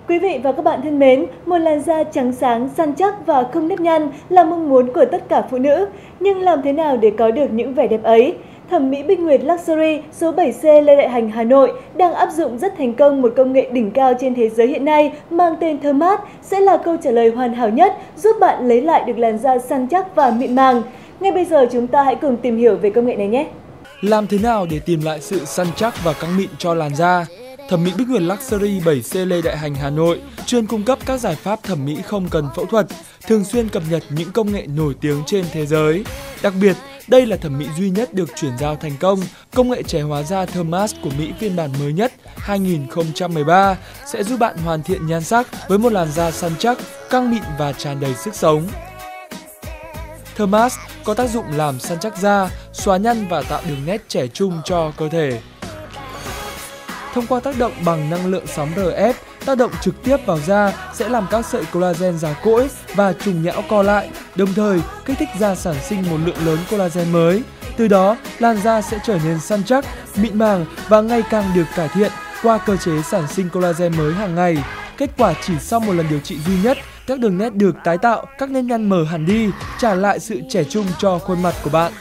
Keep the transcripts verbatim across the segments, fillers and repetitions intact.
Quý vị và các bạn thân mến, một làn da trắng sáng, săn chắc và không nếp nhăn là mong muốn của tất cả phụ nữ. Nhưng làm thế nào để có được những vẻ đẹp ấy? Thẩm mỹ Bích Nguyệt Luxury số bảy C Lê Đại Hành, Hà Nội đang áp dụng rất thành công một công nghệ đỉnh cao trên thế giới hiện nay mang tên Thermast sẽ là câu trả lời hoàn hảo nhất giúp bạn lấy lại được làn da săn chắc và mịn màng. Ngay bây giờ chúng ta hãy cùng tìm hiểu về công nghệ này nhé! Làm thế nào để tìm lại sự săn chắc và căng mịn cho làn da? Thẩm mỹ Bích Nguyệt Luxury bảy C Lê Đại Hành, Hà Nội chuyên cung cấp các giải pháp thẩm mỹ không cần phẫu thuật, thường xuyên cập nhật những công nghệ nổi tiếng trên thế giới. Đặc biệt, đây là thẩm mỹ duy nhất được chuyển giao thành công. Công nghệ trẻ hóa da Thermast của Mỹ phiên bản mới nhất hai nghìn không trăm mười ba sẽ giúp bạn hoàn thiện nhan sắc với một làn da săn chắc, căng mịn và tràn đầy sức sống. Thermast có tác dụng làm săn chắc da, xóa nhăn và tạo đường nét trẻ trung cho cơ thể. Thông qua tác động bằng năng lượng sóng rờ ép, tác động trực tiếp vào da sẽ làm các sợi collagen già cỗi và trùng nhão co lại, đồng thời kích thích da sản sinh một lượng lớn collagen mới. Từ đó, làn da sẽ trở nên săn chắc, mịn màng và ngày càng được cải thiện qua cơ chế sản sinh collagen mới hàng ngày. Kết quả chỉ sau một lần điều trị duy nhất, các đường nét được tái tạo, các nếp nhăn mờ hẳn đi, trả lại sự trẻ trung cho khuôn mặt của bạn.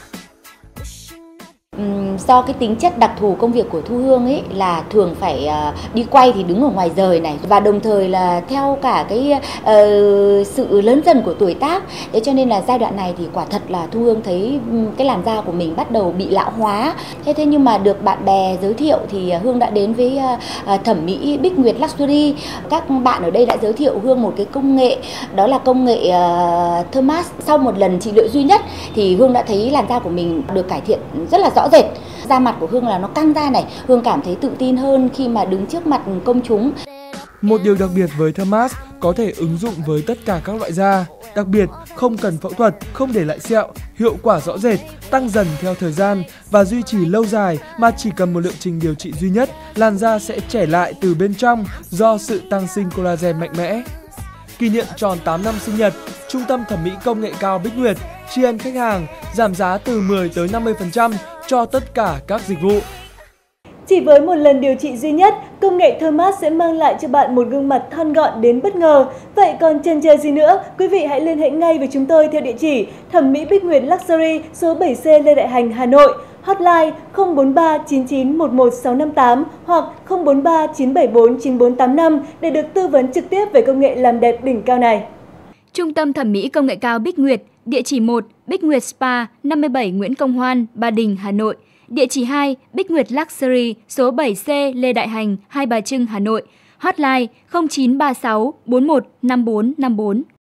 Do cái tính chất đặc thù công việc của Thu Hương ấy là thường phải uh, đi quay thì đứng ở ngoài rời này, và đồng thời là theo cả cái uh, sự lớn dần của tuổi tác. Thế cho nên là giai đoạn này thì quả thật là Thu Hương thấy cái làn da của mình bắt đầu bị lão hóa. Thế thế nhưng mà được bạn bè giới thiệu thì Hương đã đến với uh, thẩm mỹ Bích Nguyệt Luxury. Các bạn ở đây đã giới thiệu Hương một cái công nghệ, đó là công nghệ uh, Thermast. Sau một lần trị liệu duy nhất thì Hương đã thấy làn da của mình được cải thiện rất là rõ rệt. Da mặt của Hương là nó căng ra này, Hương cảm thấy tự tin hơn khi mà đứng trước mặt công chúng. Một điều đặc biệt với Thermast có thể ứng dụng với tất cả các loại da. Đặc biệt, không cần phẫu thuật, không để lại sẹo, hiệu quả rõ rệt, tăng dần theo thời gian và duy trì lâu dài mà chỉ cần một liệu trình điều trị duy nhất, làn da sẽ trẻ lại từ bên trong do sự tăng sinh collagen mạnh mẽ. Kỷ niệm tròn tám năm sinh nhật, Trung tâm Thẩm mỹ Công nghệ cao Bích Nguyệt tri ân khách hàng giảm giá từ mười tới năm mươi phần trăm cho tất cả các dịch vụ. Chỉ với một lần điều trị duy nhất, công nghệ Thermast sẽ mang lại cho bạn một gương mặt thon gọn đến bất ngờ. Vậy còn chần chờ gì nữa? Quý vị hãy liên hệ ngay với chúng tôi theo địa chỉ Thẩm mỹ Bích Nguyệt Luxury số bảy C Lê Đại Hành, Hà Nội, hotline không bốn ba chín chín một một sáu năm tám hoặc không bốn ba chín bảy bốn chín bốn tám năm để được tư vấn trực tiếp về công nghệ làm đẹp đỉnh cao này. Trung tâm Thẩm mỹ Công nghệ cao Bích Nguyệt, địa chỉ một Bích Nguyệt Spa, năm mươi bảy Nguyễn Công Hoan, Ba Đình, Hà Nội. Địa chỉ hai Bích Nguyệt Luxury, số bảy C Lê Đại Hành, Hai Bà Trưng, Hà Nội. Hotline không chín ba sáu bốn một năm bốn năm bốn.